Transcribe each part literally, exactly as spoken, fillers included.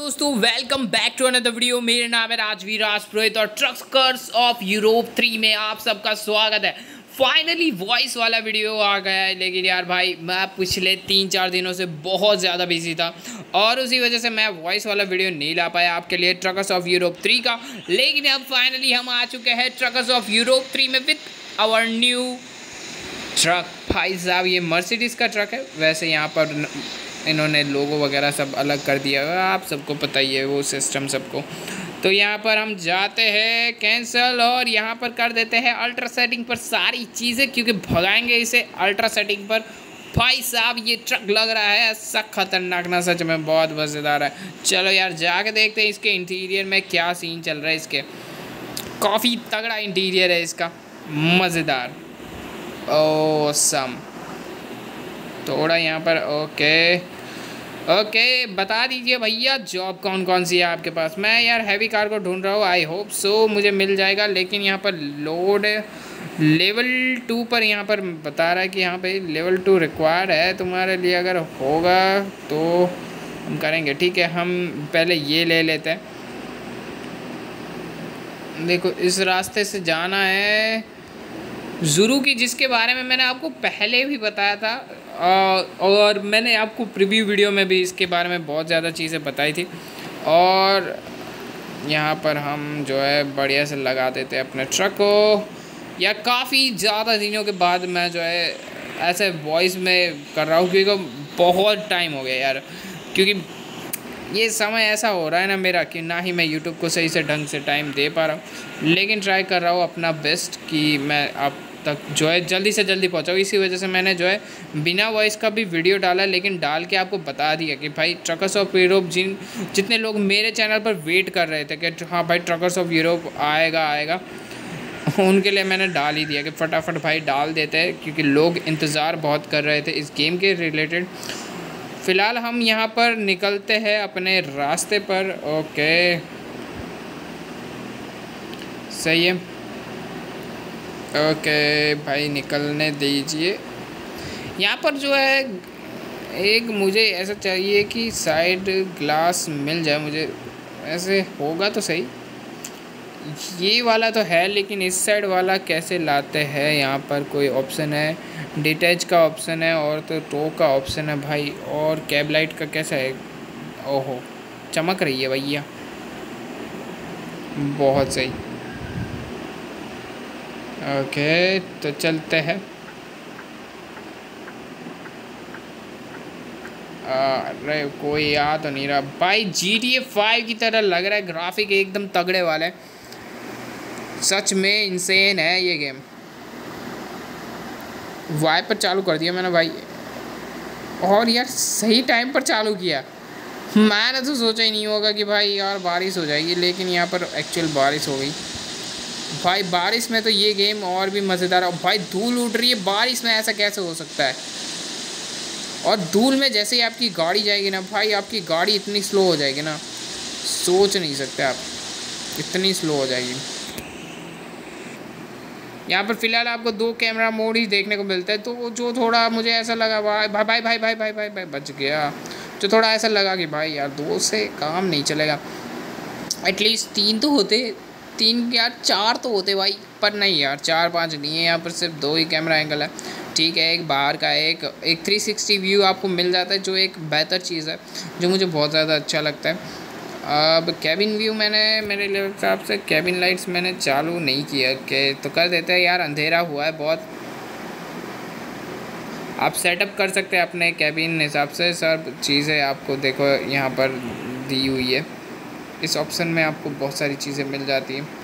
दोस्तों, welcome back to another video. मेरा नाम है राजवीर राजपुरोहित और ट्रक्स ऑफ यूरोप थ्री में आप सबका स्वागत है। फाइनली वॉइस वाला वीडियो आ गया है, लेकिन यार भाई मैं पिछले तीन चार दिनों से बहुत ज़्यादा बिजी था और उसी वजह से मैं वॉइस वाला वीडियो नहीं ला पाया आपके लिए ट्रक्स ऑफ यूरोप थ्री का। लेकिन अब फाइनली हम आ चुके हैं ट्रक्स ऑफ यूरोप थ्री में विथ आवर न्यू ट्रक। भाई साहब ये मर्सिडीज़ का ट्रक है। वैसे यहाँ पर इन्होंने लोगो वगैरह सब अलग कर दिया है, आप सबको पता ही है वो सिस्टम सबको। तो यहाँ पर हम जाते हैं कैंसिल और यहाँ पर कर देते हैं अल्ट्रा सेटिंग पर सारी चीज़ें, क्योंकि भगाएंगे इसे अल्ट्रा सेटिंग पर। भाई साहब ये ट्रक लग रहा है ऐसा खतरनाक ना, सच में बहुत मज़ेदार है। चलो यार जाके देखते हैं इसके इंटीरियर में क्या सीन चल रहा है। इसके काफ़ी तगड़ा इंटीरियर है इसका, मज़ेदार ऑसम। थोड़ा यहाँ पर ओके ओके बता दीजिए भैया जॉब कौन कौन सी है आपके पास। मैं यार हैवी कार को ढूंढ रहा हूँ, आई होप सो मुझे मिल जाएगा। लेकिन यहाँ पर लोड लेवल टू पर यहाँ पर बता रहा है कि यहाँ पे लेवल टू रिक्वायर्ड है तुम्हारे लिए। अगर होगा तो हम करेंगे, ठीक है। हम पहले ये ले लेते हैं। देखो इस रास्ते से जाना है ज़ुरू की, जिसके बारे में मैंने आपको पहले भी बताया था और मैंने आपको प्रीव्यू वीडियो में भी इसके बारे में बहुत ज़्यादा चीज़ें बताई थी। और यहाँ पर हम जो है बढ़िया से लगा देते हैं अपने ट्रक को। या काफ़ी ज़्यादा दिनों के बाद मैं जो है ऐसे वॉइस में कर रहा हूँ, क्योंकि बहुत टाइम हो गया यार। क्योंकि ये समय ऐसा हो रहा है ना मेरा कि ना ही मैं यूट्यूब को सही से ढंग से टाइम दे पा रहा हूँ, लेकिन ट्राई कर रहा हूँ अपना बेस्ट कि मैं आप तक जो है जल्दी से जल्दी पहुँचाऊँ। इसी वजह से मैंने जो है बिना वॉइस का भी वीडियो डाला, लेकिन डाल के आपको बता दिया कि भाई ट्रक्स ऑफ यूरोप, जिन जितने लोग मेरे चैनल पर वेट कर रहे थे कि हाँ भाई ट्रक्स ऑफ यूरोप आएगा आएगा उनके लिए मैंने डाल ही दिया कि फटाफट भाई डाल देते हैं, क्योंकि लोग इंतज़ार बहुत कर रहे थे इस गेम के रिलेटेड। फ़िलहाल हम यहाँ पर निकलते हैं अपने रास्ते पर। ओके सही है, ओके भाई निकलने दीजिए। यहाँ पर जो है एक मुझे ऐसा चाहिए कि साइड ग्लास मिल जाए मुझे, ऐसे होगा तो सही। ये वाला तो है, लेकिन इस साइड वाला कैसे लाते हैं। यहाँ पर कोई ऑप्शन है, डिटैच का ऑप्शन है और तो टो का ऑप्शन है भाई। और कैब लाइट का कैसा है, ओहो चमक रही है भैया, बहुत सही। ओके तो चलते हैं। अरे कोई याद तो नहीं रहा भाई। जी टी ए फाइव की तरह लग रहा है, ग्राफिक एकदम तगड़े वाले, सच में इंसेन है ये गेम। वाइपर चालू कर दिया मैंने भाई, और यार सही टाइम पर चालू किया। मैंने तो सोचा ही नहीं होगा कि भाई यार बारिश हो जाएगी, लेकिन यहाँ पर एक्चुअल बारिश हो गई भाई। बारिश में तो ये गेम और भी मज़ेदार है। भाई धूल उड़ रही है बारिश में, ऐसा कैसे हो सकता है। और धूल में जैसे ही आपकी गाड़ी जाएगी ना भाई, आपकी गाड़ी इतनी स्लो हो जाएगी ना, सोच नहीं सकते आप, इतनी स्लो हो जाएगी। यहाँ पर फ़िलहाल आपको दो कैमरा मोड ही देखने को मिलता है, तो जो थोड़ा मुझे ऐसा लगा भाई भाई भाई भाई भाई भाई भाई भाई बच गया। जो थोड़ा ऐसा लगा कि भाई यार दो से काम नहीं चलेगा, एटलीस्ट तीन तो होते, तीन यार चार तो होते भाई। पर नहीं यार, चार पांच नहीं है, यहाँ पर सिर्फ दो ही कैमरा एंगल है। ठीक है, एक बाहर का एक एक थ्री सिक्सटी व्यू आपको मिल जाता है, जो एक बेहतर चीज़ है, जो मुझे बहुत ज़्यादा अच्छा लगता है। अब कैबिन व्यू मैंने मेरे हिसाब से कैबिन लाइट्स मैंने चालू नहीं किया, कि तो कर देते हैं यार, अंधेरा हुआ है बहुत। आप सेटअप कर सकते हैं अपने कैबिन हिसाब से, सब चीज़ें आपको देखो यहाँ पर दी हुई है। इस ऑप्शन में आपको बहुत सारी चीज़ें मिल जाती हैं।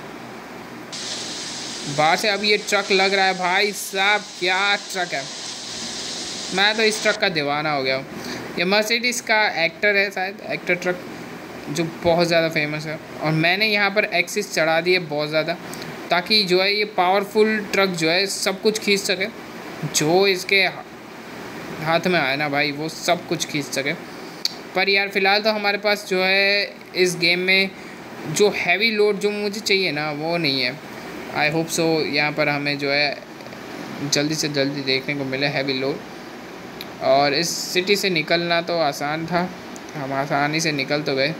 बाहर से अब ये ट्रक लग रहा है भाई साहब, क्या ट्रक है। मैं तो इस ट्रक का दीवाना हो गया हूँ। ये मर्सिडीज़ का एक्टर है शायद, एक्टर ट्रक, जो बहुत ज़्यादा फेमस है। और मैंने यहाँ पर एक्सिस चढ़ा दी है बहुत ज़्यादा, ताकि जो है ये पावरफुल ट्रक जो है सब कुछ खींच सके, जो इसके हाथ में आए ना भाई वो सब कुछ खींच सके। पर यार फ़िलहाल तो हमारे पास जो है इस गेम में जो हैवी लोड जो मुझे चाहिए ना वो नहीं है। आई होप सो यहाँ पर हमें जो है जल्दी से जल्दी देखने को मिले हैवी लोड। और इस सिटी से निकलना तो आसान था, हम आसानी से निकल तो गए।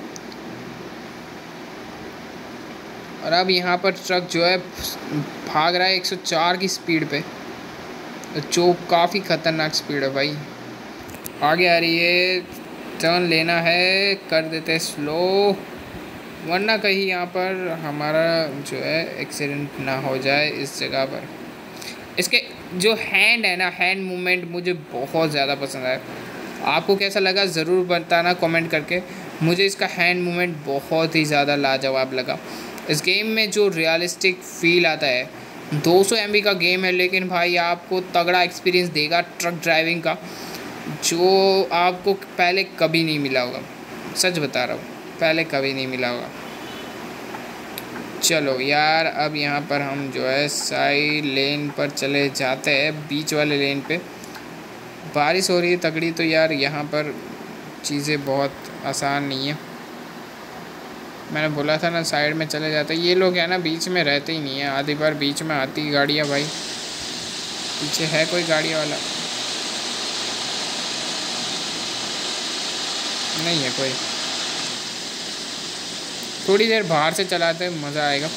और अब यहाँ पर ट्रक जो है भाग रहा है एक सौ चार की स्पीड पे, जो काफ़ी ख़तरनाक स्पीड है भाई। आगे आ रही है, टर्न लेना है, कर देते स्लो, वरना कहीं यहाँ पर हमारा जो है एक्सीडेंट ना हो जाए इस जगह पर। इसके जो हैंड है ना, हैंड मूवमेंट मुझे बहुत ज़्यादा पसंद है। आपको कैसा लगा ज़रूर बताना कमेंट करके। मुझे इसका हैंड मूवमेंट बहुत ही ज़्यादा लाजवाब लगा। इस गेम में जो रियलिस्टिक फील आता है, दो सौ एम बी का गेम है लेकिन भाई आपको तगड़ा एक्सपीरियंस देगा ट्रक ड्राइविंग का, जो आपको पहले कभी नहीं मिला होगा। सच बता रहा हूँ, पहले कभी नहीं मिला होगा। चलो यार, अब यहाँ पर हम जो है साइड लेन पर चले जाते हैं, बीच वाले लेन पे। बारिश हो रही है तगड़ी, तो यार यहाँ पर चीज़ें बहुत आसान नहीं है। मैंने बोला था ना साइड में चले जाते। ये लोग है ना बीच में रहते ही नहीं है, आधी बार बीच में आती गाड़ियाँ भाई। पीछे है कोई गाड़ी वाला? नहीं है कोई। थोड़ी देर बाहर से चलाते मज़ा आएगा।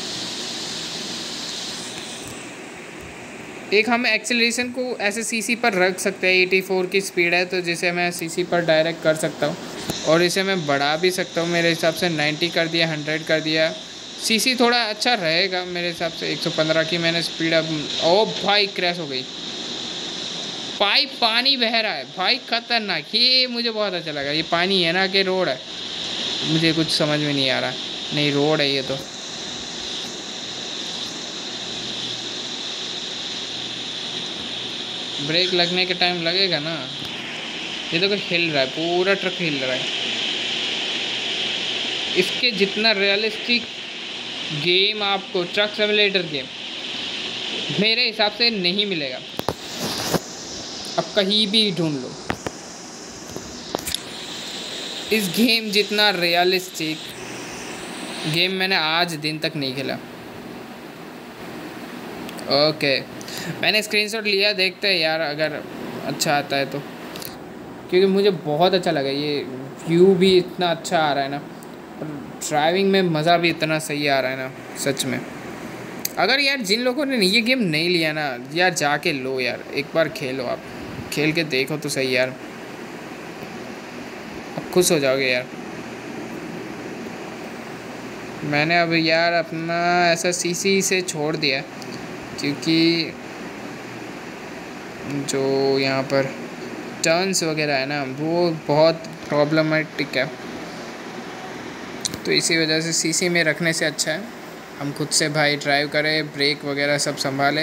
एक हम एक्सेलरेशन को ऐसे सीसी पर रख सकते हैं, चौरासी की स्पीड है तो जिसे मैं सीसी पर डायरेक्ट कर सकता हूँ, और इसे मैं बढ़ा भी सकता हूँ। मेरे हिसाब से नब्बे कर दिया, सौ कर दिया। सीसी थोड़ा अच्छा रहेगा मेरे हिसाब से। एक सौ पंद्रह की मैंने स्पीड अब। ओ भाई क्रैश हो गई, पाइप पानी बह रहा है भाई, खतरनाक। ये मुझे बहुत अच्छा लगा। ये पानी है ना कि रोड है, मुझे कुछ समझ में नहीं आ रहा। नहीं रोड है ये तो। ब्रेक लगने के टाइम लगेगा ना। ये तो हिल रहा है, पूरा ट्रक हिल रहा है। इसके जितना रियलिस्टिक गेम आपको ट्रक सिमुलेटर गेम मेरे हिसाब से नहीं मिलेगा। अब कहीं भी ढूंढ लो, इस गेम जितना रियलिस्टिक गेम मैंने आज दिन तक नहीं खेला। ओके, मैंने स्क्रीनशॉट लिया, देखते हैं यार अगर अच्छा आता है तो, क्योंकि मुझे बहुत अच्छा लगा। ये व्यू भी इतना अच्छा आ रहा है ना, और ड्राइविंग में मज़ा भी इतना सही आ रहा है ना सच में। अगर यार जिन लोगों ने ये गेम नहीं लिया ना यार, जाके लो यार, एक बार खेलो, आप खेल के देखो तो सही यार, आप खुश हो जाओगे यार। मैंने अब यार अपना ऐसा सीसी से छोड़ दिया, क्योंकि जो यहाँ पर टर्न्स वगैरह है ना वो बहुत प्रॉब्लमेटिक है, तो इसी वजह से सीसी में रखने से अच्छा है हम खुद से भाई ड्राइव करें, ब्रेक वगैरह सब संभाले।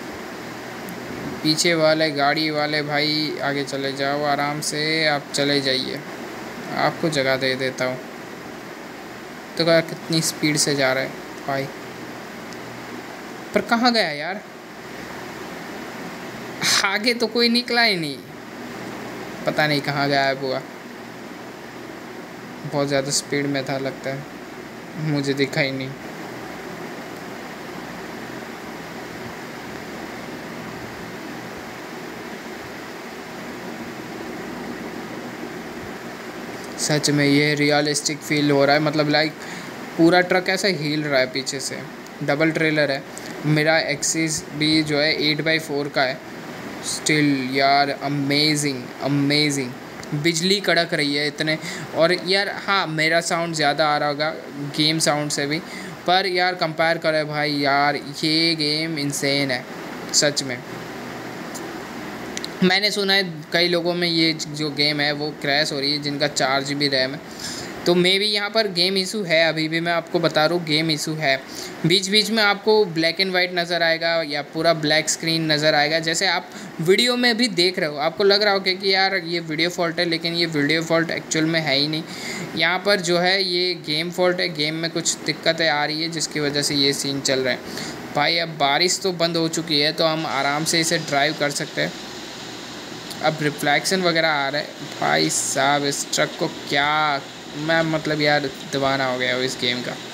पीछे वाले गाड़ी वाले भाई आगे चले जाओ आराम से, आप चले जाइए, आपको जगह दे देता हूँ। तो क्या कितनी स्पीड से जा रहा है भाई, पर कहाँ गया यार? आगे तो कोई निकला ही नहीं, पता नहीं कहाँ गायब हुआ। बहुत ज़्यादा स्पीड में था लगता है, मुझे दिखा ही नहीं। सच में ये रियलिस्टिक फील हो रहा है, मतलब लाइक पूरा ट्रक ऐसा हिल रहा है पीछे से। डबल ट्रेलर है, मेरा एक्सिस भी जो है एट बाई फोर का है। स्टिल यार अमेजिंग अमेजिंग, बिजली कड़क रही है इतने। और यार हाँ, मेरा साउंड ज़्यादा आ रहा होगा गेम साउंड से भी, पर यार कंपेयर करें भाई यार, ये गेम इंसेन है सच में। मैंने सुना है कई लोगों में ये जो गेम है वो क्रैश हो रही है जिनका चार जी बी रैम है, तो मे भी यहाँ पर गेम इशू है। अभी भी मैं आपको बता रहा हूँ गेम इशू है। बीच बीच में आपको ब्लैक एंड वाइट नज़र आएगा या पूरा ब्लैक स्क्रीन नज़र आएगा, जैसे आप वीडियो में भी देख रहे हो। आपको लग रहा होगा कि यार ये वीडियो फॉल्ट है, लेकिन ये वीडियो फॉल्ट एक्चुअल में है ही नहीं। यहाँ पर जो है ये गेम फॉल्ट है, गेम में कुछ दिक्कतें आ रही है जिसकी वजह से ये सीन चल रहा है। भाई अब बारिश तो बंद हो चुकी है तो हम आराम से इसे ड्राइव कर सकते हैं। अब रिफ्लेक्शन वगैरह आ रहा है भाई साहब, इस ट्रक को क्या मैं मतलब यार दीवाना हो गया हूँ इस गेम का।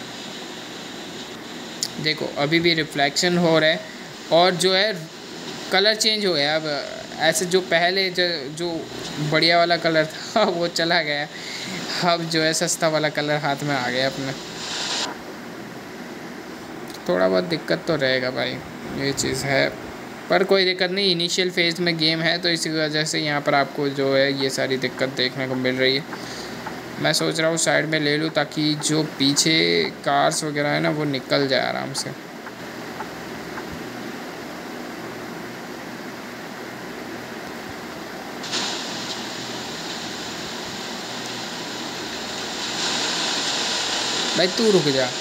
देखो अभी भी रिफ्लेक्शन हो रहा है और जो है कलर चेंज हो गया। अब ऐसे जो पहले जो जो बढ़िया वाला कलर था वो चला गया, अब जो है सस्ता वाला कलर हाथ में आ गया अपने। थोड़ा बहुत दिक्कत तो रहेगा भाई, ये चीज़ है, पर कोई दिक्कत नहीं, इनिशियल फेज़ में गेम है तो इसी वजह से यहाँ पर आपको जो है ये सारी दिक्कत देखने को मिल रही है। मैं सोच रहा हूँ साइड में ले लूँ ताकि जो पीछे कार्स वगैरह है ना वो निकल जाए आराम से। भाई तू रुक जा,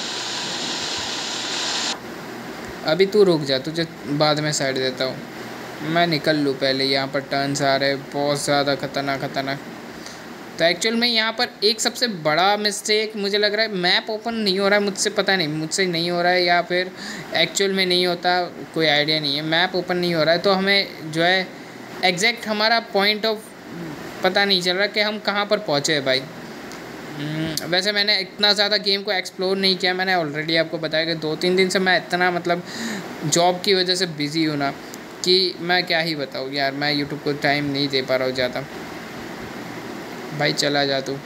अभी तू रुक जा, तुझे बाद में साइड देता हूँ। मैं निकल लूँ पहले, यहाँ पर टर्न्स आ रहे बहुत ज़्यादा खतरनाक खतरनाक। तो एक्चुअल में यहाँ पर एक सबसे बड़ा मिस्टेक मुझे लग रहा है, मैप ओपन नहीं हो रहा है मुझसे, पता नहीं मुझसे नहीं हो रहा है या फिर एक्चुअल में नहीं होता, कोई आइडिया नहीं है। मैप ओपन नहीं हो रहा है तो हमें जो है एग्जैक्ट हमारा पॉइंट ऑफ पता नहीं चल रहा कि हम कहाँ पर पहुँचे हैं भाई। वैसे मैंने इतना ज़्यादा गेम को एक्सप्लोर नहीं किया, मैंने ऑलरेडी आपको बताया कि दो तीन दिन से मैं इतना मतलब जॉब की वजह से बिज़ी हूँ ना कि मैं क्या ही बताऊँ यार, मैं यूट्यूब को टाइम नहीं दे पा रहा हूँ ज़्यादा। भाई चला जा तू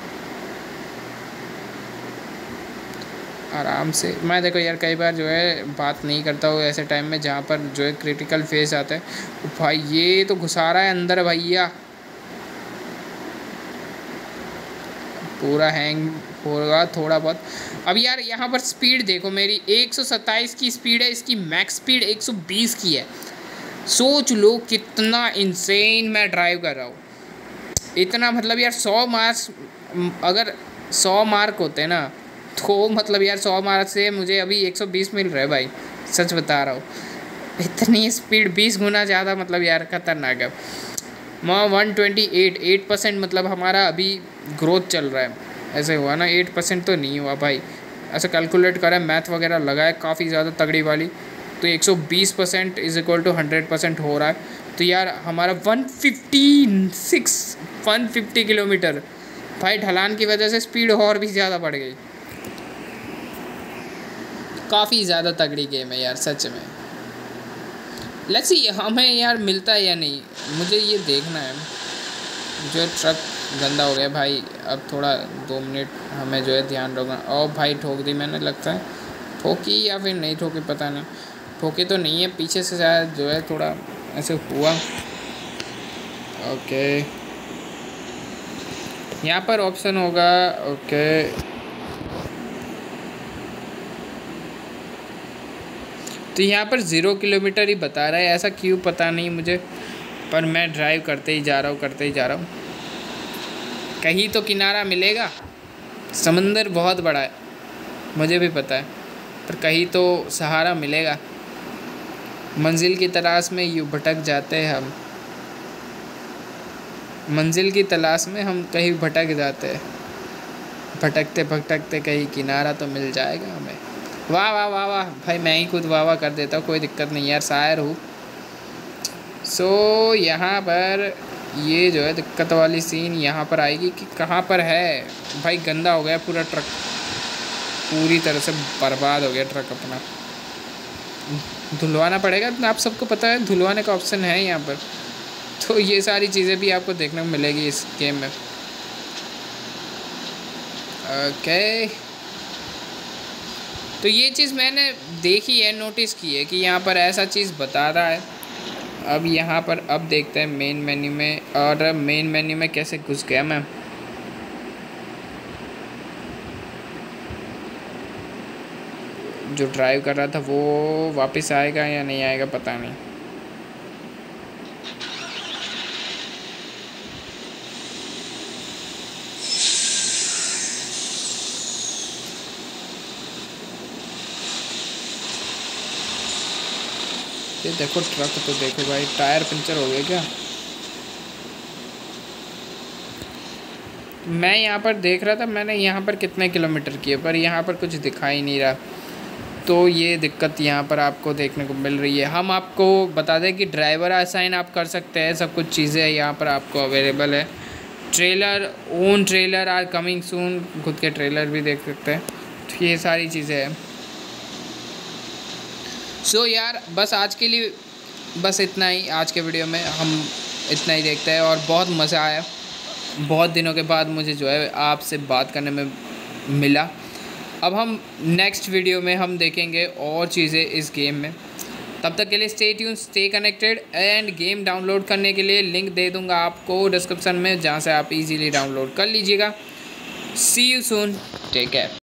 आराम से। मैं देखो यार कई बार जो है बात नहीं करता हूँ ऐसे टाइम में जहाँ पर जो है क्रिटिकल फेस आता है। भाई ये तो घुसा रहा है अंदर भैया, पूरा हैंग होगा थोड़ा बहुत। अब यार यहाँ पर स्पीड देखो, मेरी एक सौ सत्ताईस की स्पीड है, इसकी मैक्स स्पीड एक सौ बीस की है। सोच लो कितना इंसेन मैं ड्राइव कर रहा हूँ। इतना मतलब यार सौ मार्क्स, अगर सौ मार्क होते ना तो मतलब यार सौ मार्क से मुझे अभी एक सौ बीस मिल रहा है भाई, सच बता रहा हूँ। इतनी स्पीड बीस गुना ज़्यादा मतलब यार खतरनाक है। मैं one twenty eight eight percent मतलब हमारा अभी ग्रोथ चल रहा है। ऐसे हुआ ना, एट परसेंट तो नहीं हुआ भाई, ऐसे कैलकुलेट करा है, मैथ वगैरह लगाए काफ़ी ज़्यादा तगड़ी वाली, तो एक सौ बीस percent is equal to hundred percent हो रहा है। तो यार हमारा one fifty six one fifty kilometre भाई, ढलान की वजह से स्पीड और भी ज़्यादा बढ़ गई। काफ़ी ज़्यादा तगड़ी गेम है यार सच में। लेट्स सी हमें यार मिलता है या नहीं, मुझे ये देखना है। जो ट्रक गंदा हो गया भाई, अब थोड़ा दो मिनट हमें जो है ध्यान रखना। और भाई ठोक दी मैंने, लगता है ठोकी या फिर नहीं ठोकी पता नहीं, ठोकी तो नहीं है, पीछे से शायद जो है थोड़ा ऐसे हुआ। ओके यहाँ पर ऑप्शन होगा, ओके तो यहाँ पर ज़ीरो किलोमीटर ही बता रहा है, ऐसा क्यों पता नहीं मुझे, पर मैं ड्राइव करते ही जा रहा हूँ करते ही जा रहा हूँ। कहीं तो किनारा मिलेगा, समंदर बहुत बड़ा है मुझे भी पता है, पर कहीं तो सहारा मिलेगा। मंजिल की तलाश में यूँ भटक जाते हैं हम, मंजिल की तलाश में हम कहीं भटक जाते हैं, भटकते भटकते कहीं किनारा तो मिल जाएगा हमें। वाह वाह वाह वाह भाई, मैं ही खुद वाह वाह कर देता हूँ, कोई दिक्कत नहीं यार, शायर हूँ। सो so, यहाँ पर ये जो है दिक्कत वाली सीन यहाँ पर आएगी कि कहाँ पर है भाई। गंदा हो गया पूरा ट्रक, पूरी तरह से बर्बाद हो गया ट्रक अपना, धुलवाना पड़ेगा। आप सबको पता है धुलवाने का ऑप्शन है यहाँ पर, तो ये सारी चीज़ें भी आपको देखने को मिलेगी इस गेम में। ओके तो ये चीज़ मैंने देखी है, नोटिस की है कि यहाँ पर ऐसा चीज़ बता रहा है। अब यहाँ पर अब देखते हैं मेन मेन्यू में, और मेन मेन्यू में कैसे घुस गया मैं। जो ड्राइव कर रहा था वो वापस आएगा या नहीं आएगा पता नहीं। ये देखो ट्रक तो देखो भाई, टायर पंचर हो गया क्या। मैं यहाँ पर देख रहा था मैंने यहाँ पर कितने किलोमीटर किए, पर यहाँ पर कुछ दिखाई नहीं रहा, तो ये दिक्कत यहाँ पर आपको देखने को मिल रही है। हम आपको बता दें कि ड्राइवर असाइन आप कर सकते हैं, सब कुछ चीज़ें यहाँ पर आपको अवेलेबल है। Trailer, own trailer are coming soon, खुद के ट्रेलर भी देख सकते हैं, तो ये सारी चीज़ें हैं। सो so, यार बस आज के लिए बस इतना ही। आज के वीडियो में हम इतना ही देखते हैं। और बहुत मज़ा आया, बहुत दिनों के बाद मुझे जो है आपसे बात करने में मिला। अब हम नेक्स्ट वीडियो में हम देखेंगे और चीज़ें इस गेम में। तब तक के लिए stay tune, stay connected. And game download करने के लिए लिंक दे दूंगा आपको डिस्क्रिप्शन में, जहां से आप इजीली डाउनलोड कर लीजिएगा। See you soon, take care.